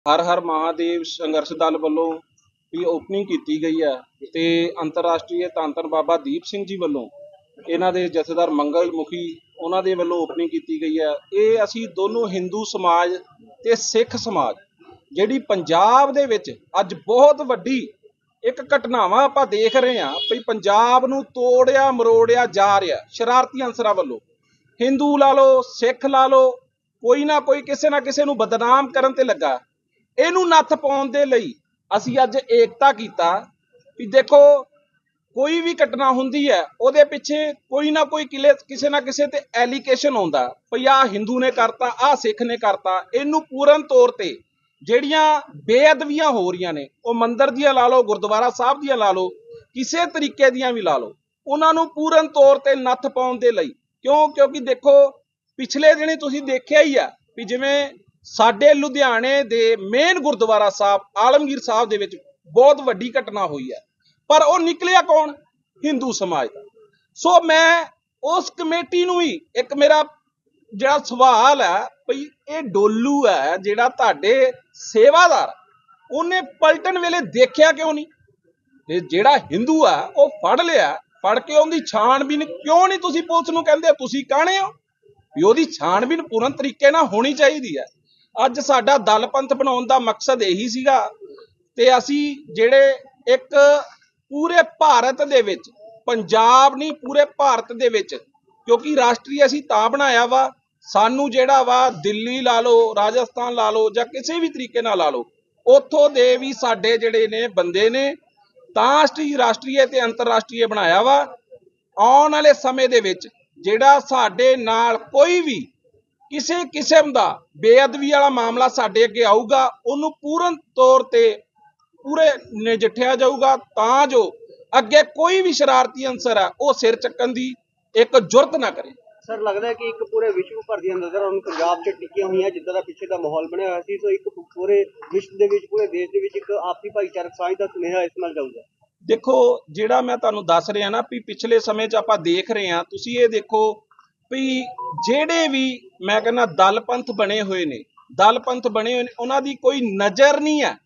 हर हर महादेव संघर्ष दल वालों भी ओपनिंग की गई है तो अंतरराष्ट्रीय धन धन बाबा दीप सिंह जी वालों इन्हां दे जथेदार मंगल मुखी उन्हां दे वालों ओपनिंग की गई है। ये असी दोनों हिंदू समाज ते सिख समाज जिहड़ी पंजाब दे विच अज बहुत वड्डी एक घटनावां आपां देख रहे हैं भी पंजाब नूं तोड़िया मरोड़िया जा रहा शरारती अंसरां वालों। हिंदू ला लो सिख ला लो कोई ना कोई किसी ना किसी नूं बदनाम करन ते लगा। इहनूं नत्थ पाउण दे लई असीं अज एकता कीता भी देखो कोई भी घटना हुंदी है उहदे पिछे कोई ना कोई किसी ना किसी ते एलीगेशन आउंदा भी आ हिंदू ने करता आ सिख ने करता। इहनूं पूर्ण तौर ते ਜਿਹੜੀਆਂ ਬੇਅਦਬੀਆਂ हो रही ने ਉਹ ਮੰਦਰ ਦੀਆਂ ਲਾ ਲਓ ਗੁਰਦੁਆਰਾ ਸਾਹਿਬ ਦੀਆਂ ਲਾ ਲਓ ਕਿਸੇ ਤਰੀਕੇ ਦੀਆਂ ਵੀ ਲਾ ਲਓ ਉਹਨਾਂ ਨੂੰ ਪੂਰਨ ਤੌਰ ਤੇ ਨੱਥ ਪਾਉਣ ਦੇ ਲਈ ਕਿਉਂਕਿ ਦੇਖੋ ਪਿਛਲੇ ਦਿਨੀ ਤੁਸੀਂ ਦੇਖਿਆ ਹੀ ਆ ਵੀ ਜਿਵੇਂ ਸਾਡੇ ਲੁਧਿਆਣੇ ਦੇ ਮੇਨ ਗੁਰਦੁਆਰਾ ਸਾਹਿਬ ਆਲਮਗੀਰ ਸਾਹਿਬ ਦੇ ਵਿੱਚ ਬਹੁਤ ਵੱਡੀ ਘਟਨਾ ਹੋਈ ਹੈ ਪਰ ਉਹ ਨਿਕਲਿਆ ਕੌਣ ਹਿੰਦੂ ਸਮਾਜ ਦਾ। ਸੋ ਮੈਂ ਉਸ ਕਮੇਟੀ ਨੂੰ ਹੀ ਇੱਕ ਮੇਰਾ ਜਿਹੜਾ ਸਵਾਲ ਹੈ ਭਈ ਇਹ ਡੋਲੂ ਹੈ ਜਿਹੜਾ ਤੁਹਾਡੇ सेवादार उन्हें पलटन वेले देखिया क्यों नहीं ते जेड़ा हिंदू है वो फड़ लिया फड़ के उहदी छाणबीन क्यों नहीं तुसी पुलिस नूं कहंदे तुसी काणे हो भी उहदी छाणबीन पूर्ण तरीके नाल होनी चाहिदी है। अज साडा दल पंथ बनाउण दा मकसद यही सीगा ते असी जेड़े एक पूरे भारत दे विच पंजाब नहीं पूरे भारत दे विच क्योंकि राष्ट्रीय असी तां बनाया वा सानू जेड़ा वा दिल्ली ला लो राजस्थान ला लो जां किसी भी तरीके नाल ला लो उत्थों दे भी साडे जेड़े ने बंदे ने तां राष्ट्रीय ते अंतरराष्ट्रीय बनाया वा। आउण वाले समय दे विच जेड़ा साडे नाल कोई भी किसी किस्म दा बेअदबी वाला मामला साडे अगे आऊगा उहनूं पूर्ण तौर ते पूरे नजिठिया जाऊगा तां जो अगे कोई भी शरारती अंसर है वो सिर चक्कण दी एक जुरत ना करे। सर लगता है कि एक पूरे विश्व भर दी नज़र हम पंजाब च टिकियां हुई हैं जिद्दां दा पिछे दा माहौल बनया होया सी तो एक पूरे विश्व दे विच पूरे देश दे विच एक आपसी भाईचारक साझ दा सुनेहा इस नाल जाऊगा। देखो जिहड़ा मैं तुहानूं दस रहा ना भी पिछले समय च आपां देख रहे हैं तुसीं ये देखो भी जिहड़े भी मैं कहना दल पंथ बने हुए ने उन्हां दी कोई नज़र नहीं है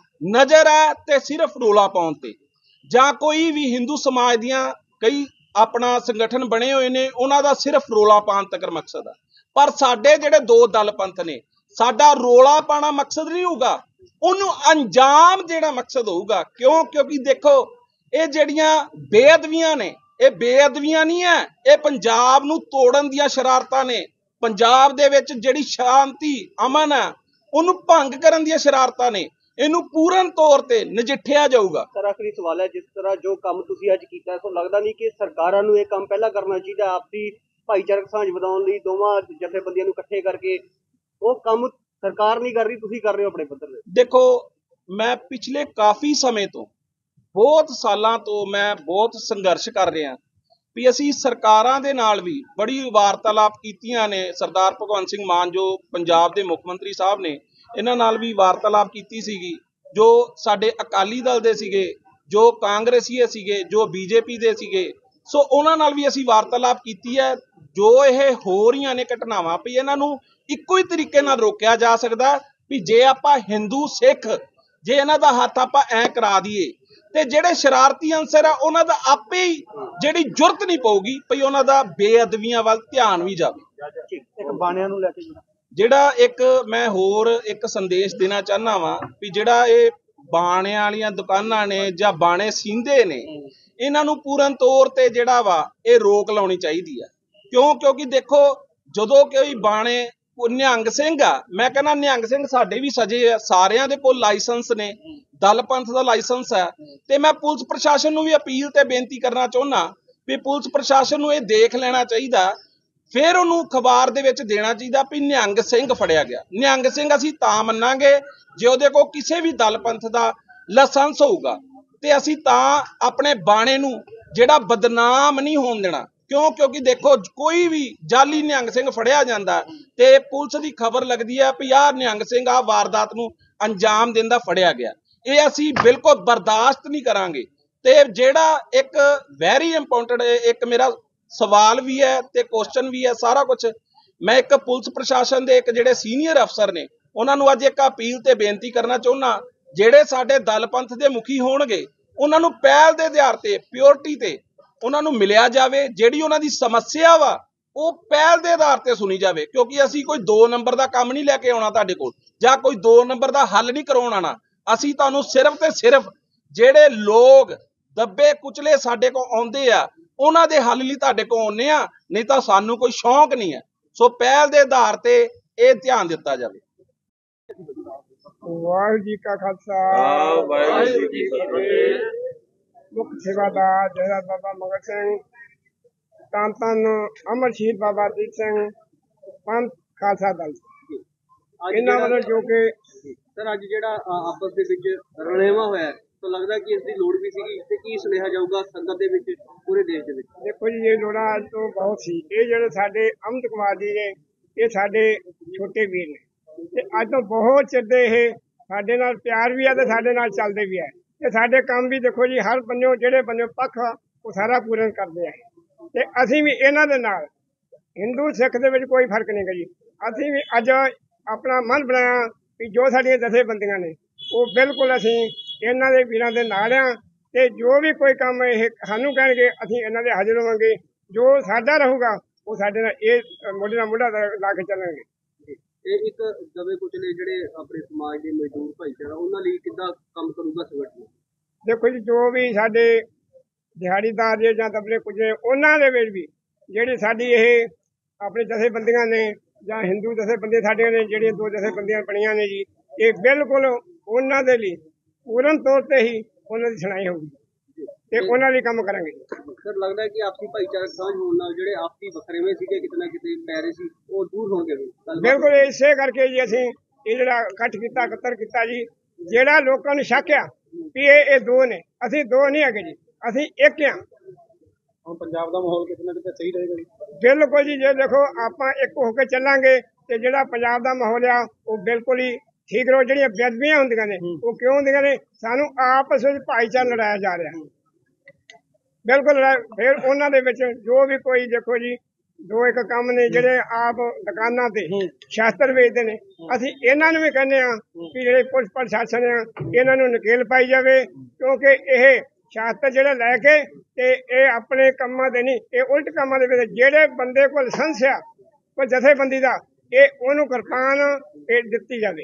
नज़र है ते सिर्फ रोला पाउण ते जां कोई भी हिंदू समाज दियां कई अपना संगठन बने हुए ने उन्हां दा सिर्फ रोला पाउण तक मकसद है पर साडे जिहड़े दो दल पंथ ने साडा रोला पाना मकसद नहीं होगा उन्होंने अंजाम देना मकसद होगा। क्योंकि देखो ये जिहड़ियां बेअदबियां ने ये बेअदबियां नहीं है ये पंजाब नूं तोड़न दियां शरारतां ने पंजाब दे विच जिहड़ी शांति अमन है उन्होंने भंग करन दियां शरारतां ने इनू पूर्ण तौर ते नजिठिया जाऊगा। सर आखिरी सवाल है जिस तरह जो काम तुसीं अज कीता है तो लगदा नहीं कि सरकारां नूं ये काम पहला करना चाहिए आपसी भाईचारक साझ वधाउण लई दोवां जथेबंदियां नूं इकट्ठे करके वो काम सरकार नहीं कर रही तुसीं कर रहे हो अपने पद्धर ते। देखो मैं पिछले काफ़ी समय तो बहुत सालां तो मैं बहुत संघर्ष कर रहा भी असी सरकारां दे नाल भी बड़ी वार्तालाप कीतियां ने। सरदार भगवंत सिंह मान जो पंजाब दे मुख मंत्री साहब ने इन्हां नाल भी वार्तालाप कीती सीगी जो साडे अकाली दल दे सीगे जो कांग्रेसी सीगे जो बीजेपी दे सीगे सो उन्हां नाल भी असी वार्तालाप कीती है। जो ये हो रही ने घटनावां भी इन्हां नूं इक्को ही तरीके नाल रोकिया जा सकदा भी जे आपां हिंदू सिख जे इन्हां दा हत्थ आपां ऐ करा दईए ते जिहड़े शरारती अंसर है उन्हां दा आपे ही जिहड़ी जुरत नहीं पऊगी भी उन्हां दा बेअदबियां वल ध्यान भी जावे। एक बाणियां नूं लैके ਜਿਹੜਾ एक मैं होर एक संदेश देना चाहना वा भी ਜਿਹੜਾ ਇਹ ਬਾਣਿਆਂ ਵਾਲੀਆਂ ਦੁਕਾਨਾਂ ਨੇ ਜਾਂ ਬਾਣੇ ਸੀਂਦੇ ਨੇ ਇਹਨਾਂ ਨੂੰ ਪੂਰਨ ਤੌਰ ਤੇ ਜਿਹੜਾ ਵਾ ਇਹ ਰੋਕ ਲਾਉਣੀ ਚਾਹੀਦੀ ਆ। ਕਿਉਂਕਿ ਦੇਖੋ ਜਦੋਂ ਕੋਈ ਬਾਣੇ ਨਿਹੰਗ ਸਿੰਘ ਆ ਮੈਂ ਕਹਿੰਦਾ ਨਿਹੰਗ ਸਿੰਘ ਸਾਡੇ ਵੀ ਸਜੇ ਆ ਸਾਰਿਆਂ ਦੇ ਕੋਲ ਲਾਇਸੈਂਸ ਨੇ ਦਲ ਪੰਥ ਦਾ ਲਾਇਸੈਂਸ ਹੈ ਤੇ ਮੈਂ ਪੁਲਿਸ ਪ੍ਰਸ਼ਾਸਨ ਨੂੰ ਵੀ ਅਪੀਲ ਤੇ ਬੇਨਤੀ ਕਰਨਾ ਚਾਹੁੰਦਾ ਵੀ ਪੁਲਿਸ ਪ੍ਰਸ਼ਾਸਨ ਨੂੰ ਇਹ ਦੇਖ ਲੈਣਾ ਚਾਹੀਦਾ फिर उन्होंने अखबार दे विच देना चाहिए भी निहंग सिंह फड़िया गया। निहंग सिंह असीं तां मन्नांगे जे उहदे कोल किसी भी दल पंथ का लाइसेंस होऊगा ते असीं तां अपने बाणे नूं जिहड़ा बदनाम नहीं होण देना। क्योंकि देखो कोई भी जाली निहंग सिंह फड़िया जांदा ते पुलिस की खबर लगती है भी आह निहंग सिंह आ वारदात नूं अंजाम दिंदा फड़िया गया ये असीं बिल्कुल बर्दाश्त नहीं करांगे। ते जिहड़ा एक वैरी इंपोर्टेंट एक मेरा सवाल भी है ते क्वेश्चन भी है सारा कुछ मैं एक पुलिस प्रशासन के एक जिहड़े सीनियर अफसर ने ਉਹਨਾਂ ਨੂੰ ਅੱਜ ਇੱਕ ਅਪੀਲ ਤੇ ਬੇਨਤੀ ਕਰਨਾ ਚਾਹੁੰਦਾ, ਜਿਹੜੇ ਸਾਡੇ ਦਲ ਪੰਥ ਦੇ ਮੁਖੀ ਹੋਣਗੇ ਉਹਨਾਂ ਨੂੰ ਪਹਿਲ ਦੇ ਆਧਾਰ ਤੇ ਪਿਓਰਿਟੀ ਤੇ ਉਹਨਾਂ ਨੂੰ ਮਿਲਿਆ ਜਾਵੇ। ਜਿਹੜੀ ਉਹਨਾਂ ਦੀ ਸਮੱਸਿਆ ਵਾ ਉਹ ਪਹਿਲ ਦੇ ਆਧਾਰ ਤੇ ਸੁਣੀ ਜਾਵੇ, ਕਿਉਂਕਿ ਅਸੀਂ ਕੋਈ 2 ਨੰਬਰ ਦਾ ਕੰਮ ਨਹੀਂ ਲੈ ਕੇ ਆਉਣਾ ਤੁਹਾਡੇ ਕੋਲ, ਜਾਂ ਕੋਈ 2 ਨੰਬਰ ਦਾ ਹੱਲ ਨਹੀਂ ਕਰਵਾਉਣ ਆਉਣਾ। ਅਸੀਂ ਤੁਹਾਨੂੰ ਸਿਰਫ ਤੇ ਸਿਰਫ ਜਿਹੜੇ ਲੋਕ ਦੱਬੇ ਕੁਚਲੇ ਸਾਡੇ ਕੋਲ ਆਉਂਦੇ ਆ ਉਹਨਾਂ ਦੇ ਹੱਲ ਲਈ ਤੁਹਾਡੇ ਕੋਲ ਆਉਂਦੇ ਆ, ਨਹੀਂ ਤਾਂ ਸਾਨੂੰ ਕੋਈ ਸ਼ੌਂਕ ਨਹੀਂ ਹੈ। ਸੋ ਪਹਿਲ ਦੇ ਆਧਾਰ ਤੇ ਇਹ ਧਿਆਨ ਦਿੱਤਾ ਜਾਵੇ। ਵਾਹਿਗੁਰੂ ਜੀ ਕਾ ਖਾਲਸਾ ਵਾਹਿਗੁਰੂ ਜੀ ਕੀ ਫਤਿਹ। ਮੁੱਖ ਸੇਵਾਦਾਰ ਜਥੇਦਾਰ ਬਾਬਾ ਮੰਗਲ ਸਿੰਘ, ਧੰਨ ਧੰਨ ਅਮਰ ਸ਼ਹੀਦ ਬਾਬਾ ਦੀਪ ਸਿੰਘ, ਪੰਥ ਖਾਲਸਾ ਦਲ, ਇਹਨਾਂ ਵੱਲੋਂ ਜੋ ਕਿ ਸਰ ਅੱਜ ਜਿਹੜਾ ਆਪਸ ਦੇ ਵਿੱਚ ਰਲੇਵਾਂ ਹੋਇਆ ਤਾਂ ਲੱਗਦਾ ਕਿ ਇਸ ਦੀ ਲੋੜ ਵੀ ਸੀਗੀ, ਤੇ ਕੀ ਸੁਨੇਹਾ ਜਾਊਗਾ ਸੰਗਤ ਦੇ ਵਿੱਚ, ਪੂਰੇ ਦੇਸ਼ ਦੇ ਵਿੱਚ? ਦੇਖੋ ਜੀ, ਇਹ ਲੋੜਾਂ ਅੱਜ ਤੋਂ ਬਹੁਤ ਸੀ। ਇਹ ਜਿਹੜੇ ਸਾਡੇ ਅਮਿਤ ਕੁਮਾਰ ਜੀ ਨੇ, ਇਹ ਸਾਡੇ ਛੋਟੇ ਵੀਰ ਨੇ, ਤੇ ਅੱਜ ਤੋਂ ਬਹੁਤ ਚਿਰ ਦੇ ਇਹ ਸਾਡੇ ਨਾਲ ਪਿਆਰ ਵੀ ਆ ਤੇ ਸਾਡੇ ਨਾਲ ਚੱਲਦੇ ਵੀ ਆ। ਤੇ ਸਾਡੇ ਕੰਮ ਵੀ ਦੇਖੋ ਜੀ, ਹਰ ਬੰਨਿਓ ਜਿਹੜੇ ਬੰਨਿਓ ਪੱਖ ਆ ਉਹ ਸਾਰਾ ਪੂਰਨ ਕਰਦੇ ਆ, ਤੇ ਅਸੀਂ ਵੀ ਇਹਨਾਂ ਦੇ ਨਾਲ, ਹਿੰਦੂ ਸਿੱਖ ਦੇ ਵਿੱਚ ਕੋਈ ਫਰਕ ਨਹੀਂ ਗਾ ਜੀ। ਅਸੀਂ ਵੀ ਅੱਜ ਆਪਣਾ ਮਨ ਬਣਾਇਆ ਕਿ ਜੋ ਸਾਡੀਆਂ ਜਥੇਬੰਦੀਆਂ ਨੇ ਉਹ ਬਿਲਕੁਲ ਅਸੀਂ ਇਹਨਾਂ ਦੇ ਵੀਰਾਂ ਦੇ ਨਾਲ ਆ, ਤੇ ਜੋ ਵੀ ਕੋਈ ਕੰਮ ਇਹ ਸਾਨੂੰ ਕਹਿਣਗੇ ਅਸੀਂ ਇਹਨਾਂ ਦੇ ਹਾਜ਼ਰ ਹੋਵਾਂਗੇ। ਜੋ ਸਾਡਾ ਰਹੂਗਾ ਉਹ ਸਾਡੇ ਨਾਲ ਇਹ ਮੋਢੇ ਨਾਲ ਮੋਢਾ ਲਾ ਕੇ ਚੱਲਾਂਗੇ। ਇਹ ਇੱਕ ਦਬੇ ਕੁਚਲੇ ਜਿਹੜੇ ਆਪਣੇ ਸਮਾਜ ਦੇ ਮਜ਼ਦੂਰ ਭਾਈਚਾਰਾ, ਉਹਨਾਂ ਲਈ ਕਿੱਦਾਂ ਕੰਮ ਕਰੂਗਾ ਸੰਗਠਨ? ਦੇਖੋ ਜੀ, ਜੋ ਵੀ ਸਾਡੇ ਦਿਹਾੜੀਦਾਰ ਜੇ ਜਾਂ ਦਬਲੇ ਕੁਚਲੇ, ਉਹਨਾਂ ਦੇ ਵਿੱਚ ਵੀ ਜਿਹੜੀ ਸਾਡੀ ਇਹ ਆਪਣੇ ਜਥੇਬੰਦੀਆਂ ਨੇ ਜਾਂ ਹਿੰਦੂ ਜਥੇਬੰਦੀਆਂ ਸਾਡੀਆਂ ਨੇ, ਜਿਹੜੀਆਂ 2 ਜਥੇਬੰਦੀਆਂ ਬਣੀਆਂ ਨੇ ਜੀ, ਇਹ ਬਿਲਕੁਲ ਉਹਨਾਂ ਦੇ ਲਈ ਪੂਰਨ ਤੌਰ ਤੇ ਹੀ ਉਹਨਾਂ ਦੀ ਸੁਣਾਈ ਹੋਊਗੀ ਤੇ ਉਹਨਾਂ ਲਈ ਕੰਮ ਕਰਾਂਗੇ। ਸਰ ਲੱਗਦਾ ਹੈ ਕਿ ਆਪਸੀ ਭਾਈਚਾਰਕ ਸਾਂਝ ਹੋਣ ਨਾਲ ਜਿਹੜੇ ਆਪਸੀ ਵੱਖਰੇਵੇਂ ਸੀਗੇ ਕਿਤੇ ਨਾ ਕਿਤੇ ਪੈ ਰਹੇ ਸੀ, ਉਹ ਦੂਰ ਹੋਣਗੇ। ਬਿਲਕੁਲ ਇਸੇ ਕਰਕੇ ਜੀ ਅਸੀਂ ਇਹ ਜਿਹੜਾ ਇਕੱਠ ਕੀਤਾ, ਇਕੱਤਰ ਕੀਤਾ ਜੀ। ਜਿਹੜਾ ਲੋਕਾਂ ਨੂੰ ਸ਼ੱਕ ਆ ਵੀ ਇਹ 2 ਨੇ, ਅਸੀਂ 2 ਨਹੀਂ ਹੈਗੇ ਜੀ, ਅਸੀਂ ਇੱਕ ਆ। ਹੁਣ ਪੰਜਾਬ ਦਾ ਮਾਹੌਲ ਕਿਤੇ ਨਾ ਕਿਤੇ ਸਹੀ ਰਹੇਗਾ ਜੀ। ਬਿਲਕੁਲ ਜੀ, ਜੇ ਦੇਖੋ ਆਪਾਂ ਇੱਕ ਹੋ ਕੇ ਚੱਲਾਂਗੇ ਤੇ ਜਿਹੜਾ ਪੰਜਾਬ ਦਾ ਮਾਹੌਲ ਆ ਉਹ ਬਿਲਕੁਲ ਹੀ ਠੀਕ ਰਹੋ। ਜਿਹੜੀਆਂ ਬੇਅਦਬੀਆਂ ਹੁੰਦੀਆਂ ਨੇ ਉਹ ਕਿਉਂ ਹੁੰਦੀਆਂ ਨੇ? ਸਾਨੂੰ ਆਪਸ ਵਿੱਚ ਭਾਈਚਾਰਾ ਲੜਾਇਆ ਜਾ ਰਿਹਾ, ਬਿਲਕੁਲ। ਫਿਰ ਉਹਨਾਂ ਦੇ ਵਿੱਚ ਜੋ ਵੀ ਕੋਈ, ਦੇਖੋ ਜੀ, 2 ਇੱਕ ਕੰਮ ਨੇ ਜਿਹੜੇ ਆਪ ਦੁਕਾਨਾਂ ਤੇ ਸ਼ਾਸਤਰ ਵੇਚਦੇ ਨੇ, ਅਸੀਂ ਇਹਨਾਂ ਨੂੰ ਵੀ ਕਹਿੰਦੇ ਆ ਕਿ ਜਿਹੜੇ ਪੁਲਿਸ ਪ੍ਰਸ਼ਾਸਨ ਆ ਇਹਨਾਂ ਨੂੰ ਨਕੇਲ ਪਾਈ ਜਾਵੇ, ਕਿਉਂਕਿ ਇਹ ਸ਼ਾਸਤਰ ਜਿਹੜੇ ਲੈ ਕੇ ਤੇ ਇਹ ਆਪਣੇ ਕੰਮਾਂ ਦੇ ਨਹੀਂ, ਇਹ ਉਲਟ ਕੰਮਾਂ ਦੇ ਵਿੱਚ ਜਿਹੜੇ ਬੰਦੇ ਕੋਲ ਲਾਇਸੈਂਸ ਆ ਕੋਈ ਜਥੇਬੰਦੀ ਦਾ, ਇਹ ਉਹਨੂੰ ਕਿਰਪਾਨ ਇਹ ਦਿੱਤੀ ਜਾਵੇ।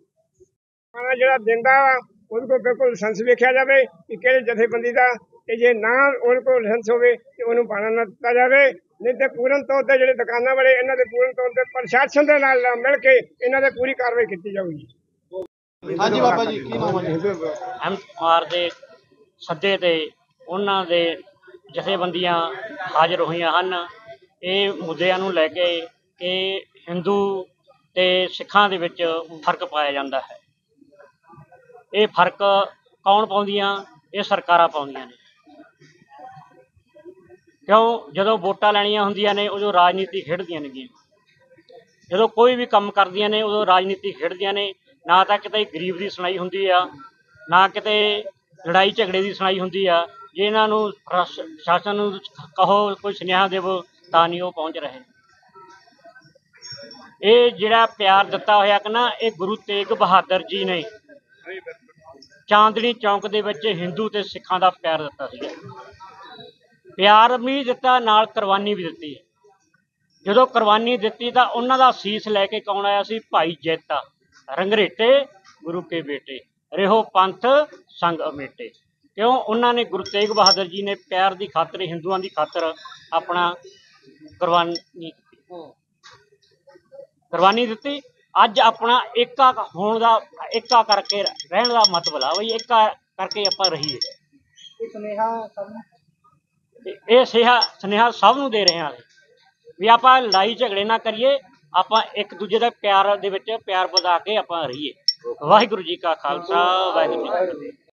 ਜਿਹੜਾ ਦਿੰਦਾ ਵਾ ਉਹਦੇ ਕੋਲ ਬਿਲਕੁਲ ਲਾਇਸੈਂਸ ਵੇਖਿਆ ਜਾਵੇ ਕਿ ਕਿਹੜੇ ਜਥੇਬੰਦੀ ਦਾ, ਤੇ ਜੇ ਨਾ ਉਹਦੇ ਕੋਲ ਲਾਇਸੈਂਸ ਹੋਵੇ ਤੇ ਉਹਨੂੰ ਬਾਣਾ ਨਾ ਦਿੱਤਾ ਜਾਵੇ। ਨਹੀਂ ਤੇ ਪੂਰਨ ਤੌਰ ਤੇ ਜਿਹੜੇ ਦੁਕਾਨਾਂ ਵਾਲੇ, ਇਹਨਾਂ ਦੇ ਪੂਰਨ ਤੌਰ ਤੇ ਪ੍ਰਸ਼ਾਸਨ ਦੇ ਨਾਲ ਮਿਲ ਕੇ ਇਹਨਾਂ ਦੇ ਪੂਰੀ ਕਾਰਵਾਈ ਕੀਤੀ ਜਾਊਗੀ। ਹਾਂਜੀ ਬਾਬਾ ਜੀ, ਕੀ ਨਾਮ ਹੈ? ਅਮਿਤ ਕੁਮਾਰ ਦੇ ਸੱਦੇ ਤੇ ਉਹਨਾਂ ਦੇ ਜਥੇਬੰਦੀਆਂ ਹਾਜ਼ਰ ਹੋਈਆਂ ਹਨ। ਇਹ ਮੁੱਦਿਆਂ ਨੂੰ ਲੈ ਕੇ ਕਿ ਹਿੰਦੂ ਤੇ ਸਿੱਖਾਂ ਦੇ ਵਿੱਚ ਫਰਕ ਪਾਇਆ ਜਾਂਦਾ ਹੈ। ਇਹ ਫਰਕ ਕੌਣ ਪਾਉਂਦੀਆਂ? ਇਹ ਸਰਕਾਰਾਂ ਪਾਉਂਦੀਆਂ ਨੇ। ਕਿਉਂ? ਜਦੋਂ ਵੋਟਾਂ ਲੈਣੀਆਂ ਹੁੰਦੀਆਂ ਨੇ ਉਦੋਂ ਰਾਜਨੀਤੀ ਖੇਡਦੀਆਂ ਨੇਗੀਆਂ, ਜਦੋਂ ਕੋਈ ਵੀ ਕੰਮ ਕਰਦੀਆਂ ਨੇ ਉਦੋਂ ਰਾਜਨੀਤੀ ਖੇਡਦੀਆਂ ਨੇ। ਨਾ ਤਾਂ ਕਿਤੇ ਗਰੀਬ ਦੀ ਸੁਣਾਈ ਹੁੰਦੀ ਆ, ਨਾ ਕਿਤੇ ਲੜਾਈ ਝਗੜੇ ਦੀ ਸੁਣਾਈ ਹੁੰਦੀ ਆ। ਜੇ ਇਹਨਾਂ ਨੂੰ ਪ੍ਰਸ਼ਾਸਨ ਨੂੰ ਕਹੋ ਕੋਈ ਸੁਨੇਹਾ ਦੇਵੋ ਤਾਂ ਨਹੀਂ ਉਹ ਪਹੁੰਚ ਰਹੇ। ਇਹ ਜਿਹੜਾ ਪਿਆਰ ਦਿੱਤਾ ਹੋਇਆ ਕਿ ਨਾ, ਇਹ ਗੁਰੂ ਤੇਗ ਬਹਾਦਰ ਜੀ ਨੇ ਚਾਂਦਨੀ ਚੌਂਕ ਦੇ ਵਿੱਚ ਹਿੰਦੂ ਤੇ ਸਿੱਖਾਂ ਦਾ ਪਿਆਰ ਦਿੱਤਾ ਸੀ। ਪਿਆਰ ਵੀ ਦਿੱਤਾ, ਨਾਲ ਕੁਰਬਾਨੀ ਵੀ ਦਿੱਤੀ। ਜਦੋਂ ਕੁਰਬਾਨੀ ਦਿੱਤੀ ਤਾਂ ਉਹਨਾਂ ਦਾ ਸੀਸ ਲੈ ਕੇ ਕੌਣ ਆਇਆ ਸੀ? ਭਾਈ ਜੈਤਾ, ਰੰਗਰੇਟੇ ਗੁਰੂ ਕੇ ਬੇਟੇ, ਰਿਹੋ ਪੰਥ ਸੰਗ ਅਮੇਟੇ। ਕਿਉਂ? ਉਹਨਾਂ ਨੇ, ਗੁਰੂ ਤੇਗ ਬਹਾਦਰ ਜੀ ਨੇ ਪਿਆਰ ਦੀ ਖਾਤਰ, ਹਿੰਦੂਆਂ ਦੀ ਖਾਤਰ ਆਪਣਾ ਕੁਰਬਾਨੀ ਦਿੱਤੀ। ਅੱਜ ਆਪਣਾ ਏਕਾ ਹੋਣ ਦਾ, ਏਕਾ ਕਰਕੇ ਰਹਿਣ ਦਾ ਮਤਲਬ ਆ ਬਈ ਏਕਾ ਕਰਕੇ ਆਪਾਂ ਰਹੀਏ। ਇਹ ਸੁਨੇਹਾ ਸਭ ਨੂੰ ਦੇ ਰਹੇ ਹਾਂ ਵੀ ਆਪਾਂ ਲੜਾਈ ਝਗੜੇ ਨਾ ਕਰੀਏ, ਆਪਾਂ ਇੱਕ ਦੂਜੇ ਦਾ ਪਿਆਰ ਦੇ ਵਿੱਚ ਪਿਆਰ ਵਧਾ ਕੇ ਆਪਾਂ ਰਹੀਏ। ਵਾਹਿਗੁਰੂ ਜੀ ਕਾ ਖਾਲਸਾ, ਵਾਹਿਗੁਰੂ ਜੀ ਕੀ ਫਤਿਹ।